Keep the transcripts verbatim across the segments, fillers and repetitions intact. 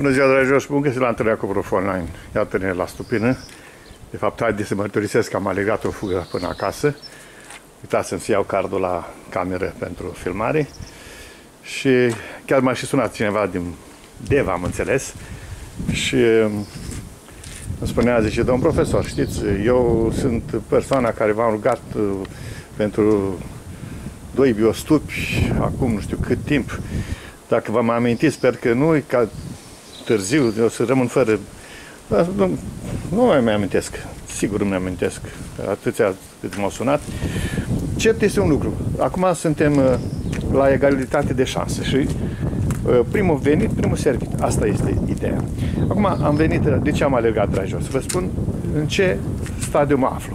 Bună ziua, dragilor, și bun găsit la întâlnirea cu Prof Online. Iată-ne la stupină. De fapt, haideți să mărturisesc că am alergat o fugă până acasă. Uitați să-mi iau cardul la cameră pentru filmare. Și chiar m-a și sunat cineva din Deva, am înțeles. Și îmi spunea, zice, domn profesor, știți, eu sunt persoana care v-am rugat pentru doi biostupi, acum nu știu cât timp. Dacă vă mai amintiți, sper că nu, ca târziu, eu să rămân fără... Nu, nu mai mi-amintesc, sigur îmi amintesc, atâția cât m-au sunat. Cert este un lucru, acum suntem la egalitate de șanse și primul venit, primul servit, asta este ideea. Acum am venit, de ce am alergat, dragilor? Să vă spun în ce stadiu mă aflu.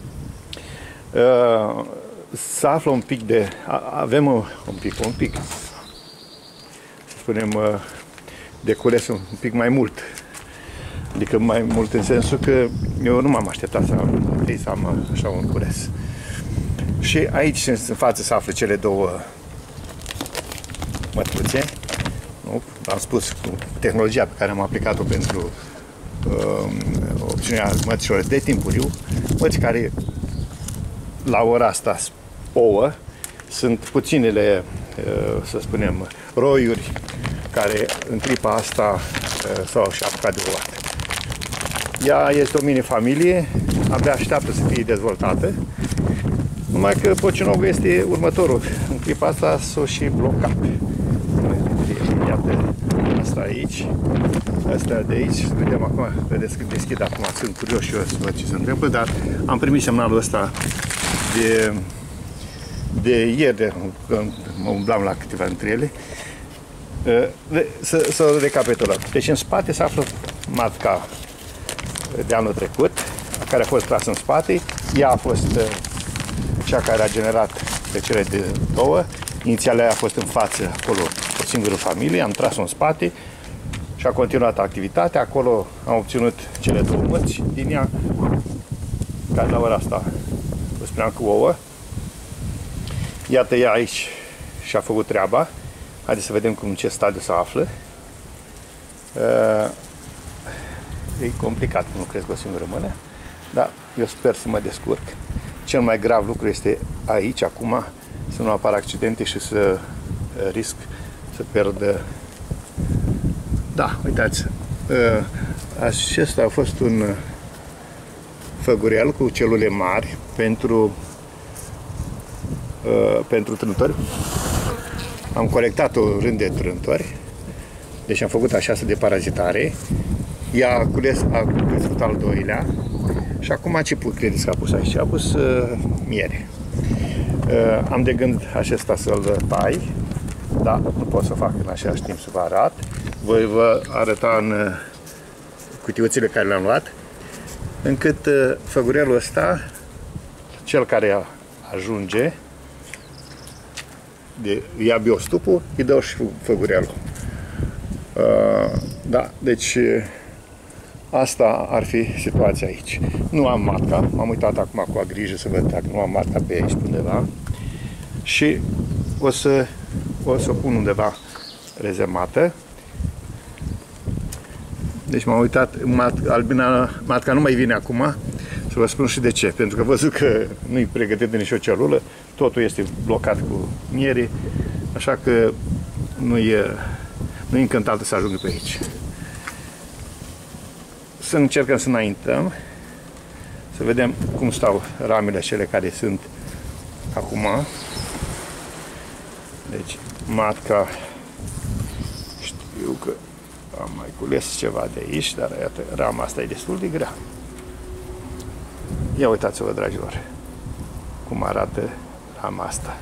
Să află un pic de... avem un pic, un pic, să spunem, de cules un pic mai mult. Adică mai mult în sensul că eu nu m-am așteptat să am, să am așa un cules. Și aici în față se află cele două mătruțe. Nu? Am spus cu tehnologia pe care am aplicat-o pentru uh, opțiunea măților de timpuriu, măți care la ora asta ouă, sunt puținele, uh, să spunem, roiuri care în clipa asta uh, s-au și apucat de o luat. Ea este o mini-familie, abia așteaptă să fie dezvoltată, numai că pocinogul este următorul. În clipa asta s-o și blocat. Iată, asta aici, asta de aici, să vedem acum, vedeți că deschid acum, sunt curios și eu să văd ce se întâmplă, dar am primit semnalul ăsta de, de ieri, de, când mă umblam la câteva dintre ele. Să, să recapitulăm. Deci în spate se află matca de anul trecut, care a fost trasă în spate. Ea a fost cea care a generat pe cele de două. Inițial ea a fost în față, acolo, o singură familie. Am tras-o în spate și a continuat activitatea. Acolo am obținut cele două măți din ea, care la ora asta, vă spuneam, cu ouă. Iată ea aici și-a făcut treaba. Haideți să vedem cum, în ce stadiu se află. E complicat, nu cresc o singură mână, dar eu sper să mă descurc. Cel mai grav lucru este aici, acum, să nu apară accidente și să risc să pierd. Da, uitați, acesta a fost un făgurel cu celule mari pentru, pentru trântori. Am colectat o rând de trântori, deci am făcut așa de parazitare. Ea a cules, a crescut al doilea și acum ce credeți că a pus aici? A pus uh, miere. Uh, am de gând acesta să-l tai, dar nu pot să fac în același timp să vă arăt. Voi vă arăta în uh, cutiuțele care le-am luat, încât uh, făgurelul ăsta, cel care ajunge, de, ia biostupul, îi dă și făgurelul. Uh, da, deci asta ar fi situația aici. Nu am matca, m-am uitat acum cu grijă să văd dacă nu am matca pe aici undeva și o să o să o pun undeva rezervată. Deci m-am uitat, mat, albina, matca nu mai vine acum, să vă spun și de ce. Pentru că văzut că nu-i pregătit de nicio celulă, totul este blocat cu miere, așa că nu e nu e încântată să ajungă pe aici. Să încercăm să înaintăm, să vedem cum stau ramele cele care sunt acum. Deci, matca, știu că am mai cules ceva de aici, dar iată, rama asta e destul de grea. Ia uitați-vă, dragilor, cum arată rama asta.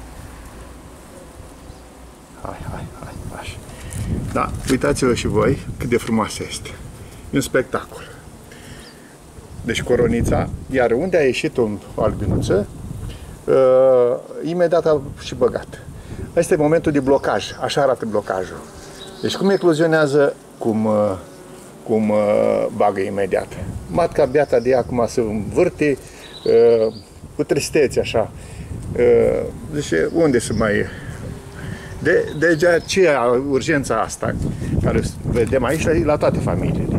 Hai, hai, hai, așa. Da, uitați-vă și voi cât de frumoasă este. E un spectacol. Deci coronița, iar unde a ieșit o albinuță, uh, imediat a și băgat. Asta e momentul de blocaj, așa arată blocajul. Deci cum ecluzionează, cum, uh, cum uh, bagă imediat. Matca beata de ea acum se învârte, uh, cu tristețe așa. Uh, deci unde să mai... De, de aceea urgența asta. care vedem aici la, la toate familiile.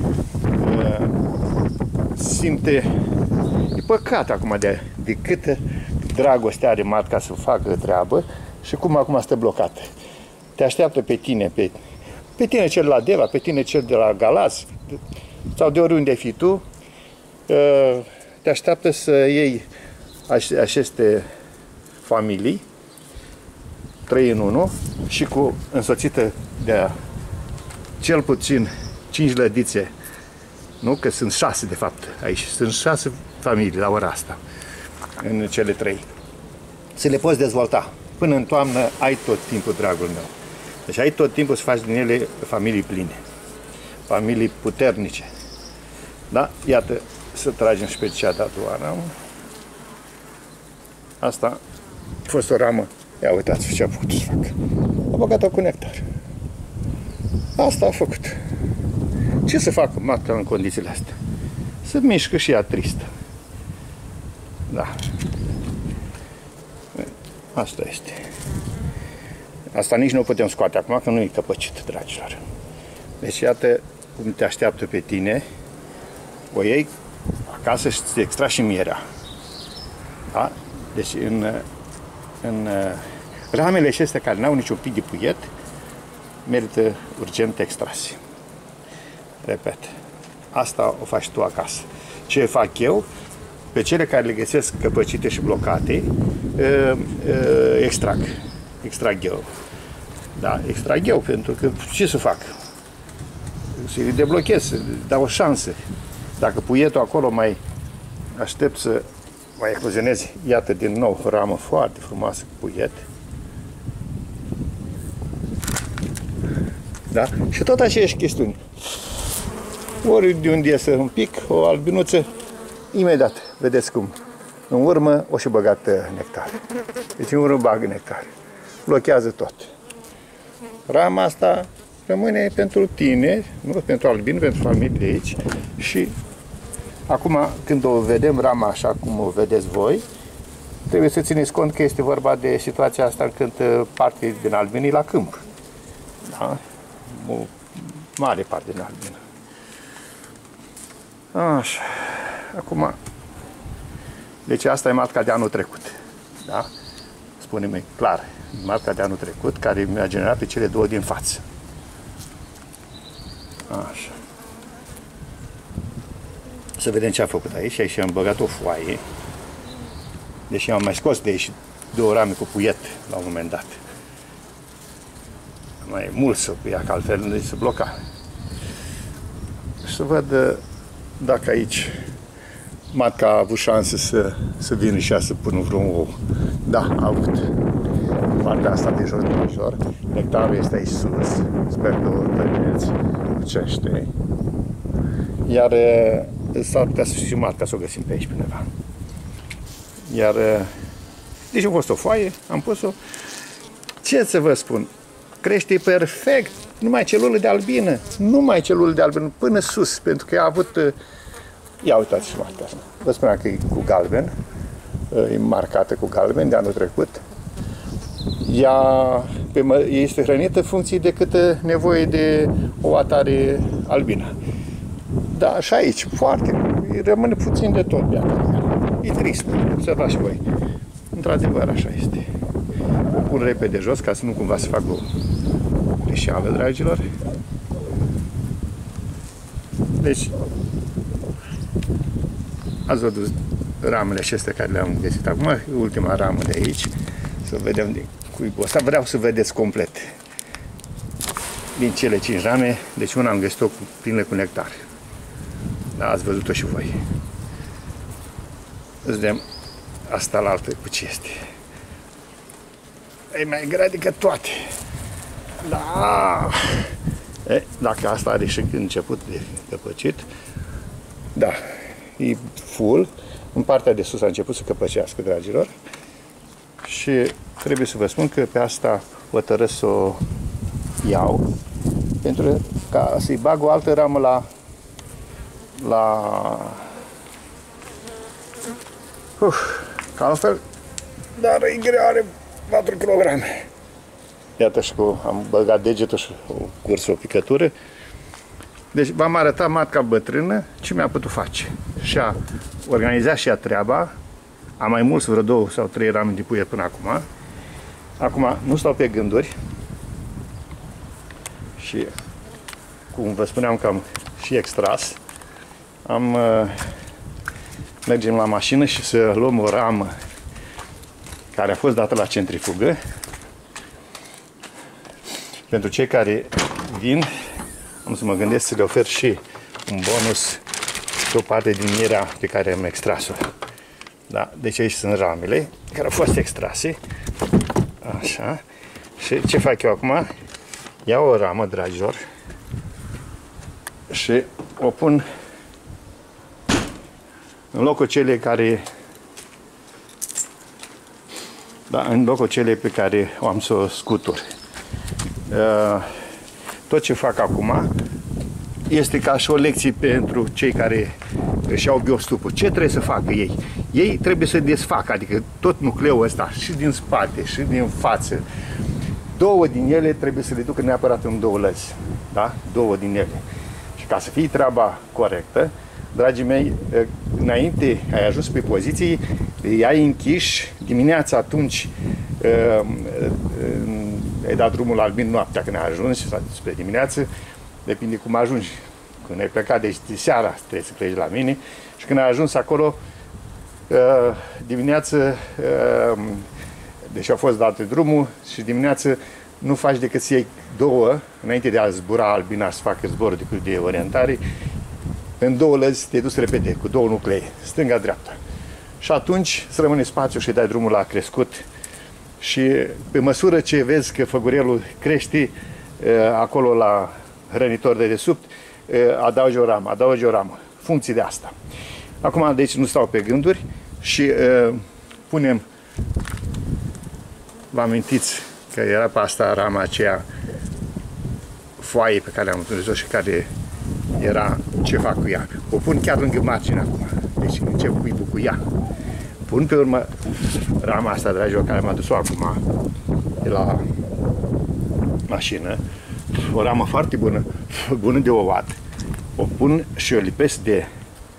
Simte, e păcat acum de, de câtă dragoste are matca să facă treabă și cum acum stă blocat. Te așteaptă pe tine, pe, pe tine cel de la Deva, pe tine cel de la Galați, sau de oriunde ai fi tu, te așteaptă să iei aceste familii, trei în unu, și cu însoțită de cel puțin cinci lădițe, nu? Că sunt șase, de fapt, aici. Sunt șase familii la ora asta, în cele trei. Să le poți dezvolta. Până în toamnă ai tot timpul, dragul meu. Deci ai tot timpul să faci din ele familii pline, familii puternice. Da? Iată, să tragem și pe cea de-a doua ramă. Asta a fost o ramă. Ia uitați ce a făcut să fac. A băgat-o cu nectar. Asta a făcut. Ce să facă matca în condițiile astea? Să mișcă și ea tristă. Da. Asta este. Asta nici nu o putem scoate acum, că nu e căpăcit, dragilor. Deci iată cum te așteaptă pe tine. O iei acasă și îți extragi și mierea. Da? Deci în, în ramele acestea care n-au niciun pic de puiet, merită urgent extrase. Repet, asta o faci tu acasă. Ce fac eu? Pe cele care le găsesc căpăcite și blocate, extrag. Extrag eu. Da, extrag eu, pentru că ce să fac? Să-i deblochez, să dau o șansă. Dacă puietul acolo mai aștept să mai eclozionezi, iată din nou o ramă foarte frumoasă cu puiet. Da? Și tot aceeași chestiuni. Ori de unde iese un pic, o albinuță, imediat, vedeți cum, în urmă o și băgat nectar. Deci în urmă bagă nectar. Blochează tot. Rama asta rămâne pentru tine, nu pentru albin, pentru familie de aici. Și acum, când o vedem rama așa cum o vedeți voi, trebuie să țineți cont că este vorba de situația asta când parte din albin e la câmp. Da? O mare parte din albin. Așa. Acum, deci asta e matca de anul trecut. Da? Spune-mi clar. Matca de anul trecut, care mi-a generat pe cele două din față. Așa. Să vedem ce a făcut aici. Aici am băgat o foaie. Deși am mai scos de aici două rame cu puiet la un moment dat. Mai mult să ia, că altfel se bloca. Și să văd dacă aici matca a avut șanse să, să vină și ea să pună vreun ou. Da, a avut. Partea asta de jos, de major. Nectarul este aici sus. Sper că o vedeți. Lucește. Iar s-ar putea să și matca să o găsim pe aici, pe undeva. Iar deci a fost o foaie, am pus-o. Ce să vă spun? Crește perfect. Numai celule de albină. Numai celule de albină până sus. Pentru că a avut... Ia uitați și matca asta. Vă spuneam că e cu galben. E marcată cu galben de anul trecut. Ea pe, este hrănită în funcție de câtă nevoie de o atare albină. Da, și aici, foarte, rămâne puțin de tot de acolo. E trist, observați și voi. Într-adevăr, așa este. O pun repede jos, ca să nu cumva să fac o greșeală, dragilor. Deci, ați văzut ramele acestea care le-am găsit acum, ultima ramă de aici. Să vedem din cuibul ăsta. Vreau să vedeți complet. Din cele cinci rame, deci una am găsit-o plină cu nectar. Da, ați văzut-o și voi. Îți vedem asta la altă cu ce este. E mai grea decât toate. Da. E, dacă asta are și început de căpăcit, da, e full. În partea de sus a început să căpăcească, dragilor. Și trebuie să vă spun că pe asta hotărăsc să o iau, pentru ca să-i bag o altă ramă la la Uf, ca altfel, dar e grea, are patru kilograme. Iată și cu, am băgat degetul și o curs o picătură. Deci v-am arătat matca bătrână ce mi-a putut face. Și-a organizat și ea treaba. Am mai mulți, vreo două sau trei rame de puieri până acum. Acum nu stau pe gânduri. Și cum vă spuneam că am și extras, am uh, mergem la mașină și să luăm o ramă care a fost dată la centrifugă. Pentru cei care vin, am să mă gândesc să le ofer și un bonus pe o parte din mierea pe care am extras-o. Da? Deci aici sunt ramele care au fost extrase. Așa. Și ce fac eu acum? Iau o ramă, dragilor, și o pun în locul celei care da, în locul celei pe care o am să o scutur. Tot ce fac acum este ca și o lecție pentru cei care își iau biostupul. Ce trebuie să facă ei? Ei trebuie să desfacă, adică tot nucleul ăsta, și din spate, și din față. Două din ele trebuie să le ducă neapărat în două lăzi. Da? Două din ele. Și ca să fie treaba corectă, dragii mei, înainte ai ajuns pe poziții, îi ai închiși dimineața, atunci ai dat drumul la albin noaptea când ai ajuns, sau spre dimineață, depinde cum ajungi. Când ai plecat, deci de seara trebuie să pleci la mine, și când ai ajuns acolo, dimineață, deși a fost dat drumul, și dimineață nu faci decât să iei două, înainte de a zbura albina să facă zborul de, de orientare, în două lăzi te duci repede, cu două nuclee, stânga-dreapta. Și atunci să rămâne spațiu și dai drumul la crescut. Și pe măsură ce vezi că făgurelul crește, acolo la hrănitor de desubt, adaugi o ramă, adaugi o ramă. Funcții de asta. Acum, deci, nu stau pe gânduri și uh, punem, vă amintiți că era pe asta rama aceea foaie pe care am întâlnit-o și care era ce fac cu ea. O pun chiar lângă margine acum. Deci încep cuibul cu ea. Pun pe urmă rama asta, dragilor, care m-a dus-o acum de la mașină. O ramă foarte bună, bună de ovat. O pun și o lipesc de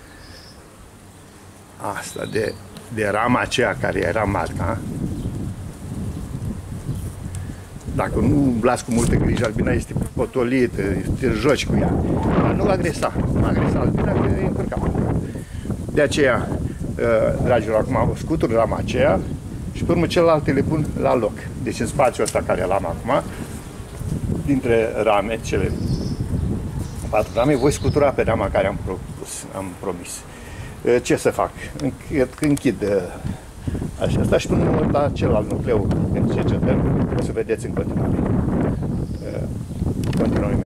asta, de, de rama aceea care era matca. Dacă nu umblați cu multă grijă, albina este potolită, te joci cu ea. Dar nu agresa, nu agresa albina, că e încărcat. De aceea, dragilor, acum am scutur rama aceea și pe urmă celelalte le pun la loc. Deci în spațiul ăsta care l-am acum, dintre rame, cele patru rame, voi scutura pe rama care am propus, am promis. Ce să fac? Închid, închid așa asta și până la celălalt nucleu, pentru ce o să vedeți în continuare. Continuăm.